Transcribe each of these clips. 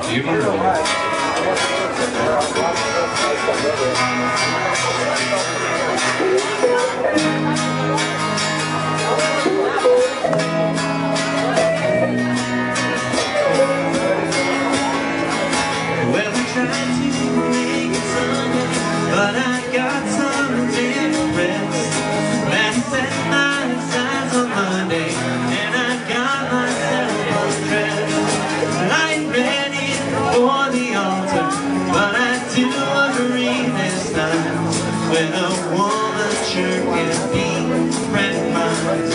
Even well, we tried to make it Sunday, but I got some different. Last set my size on Monday, and I got myself undressed. I ain't ready for the altar, but I do agree this time, when a woman sure can be pregnant.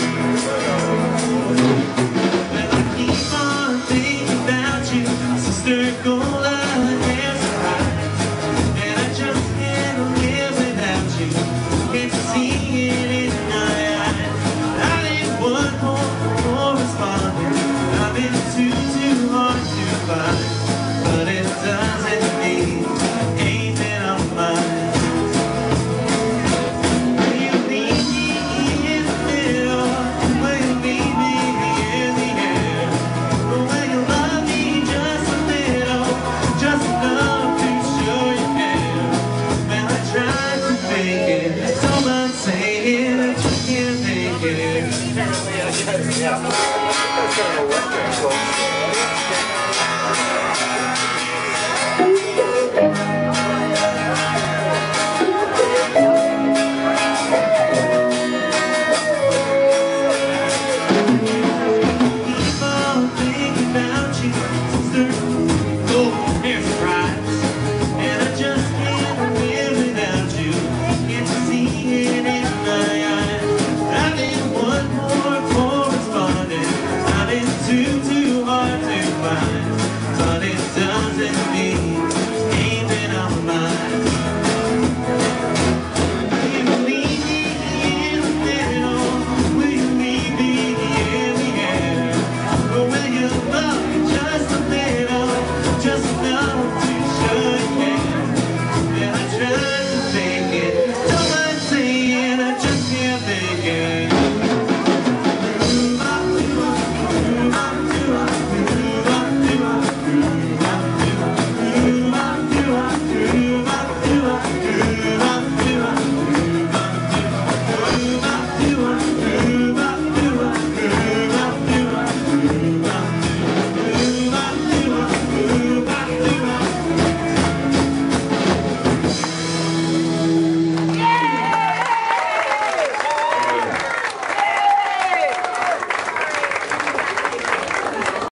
Well, I keep on thinking about you, sister, go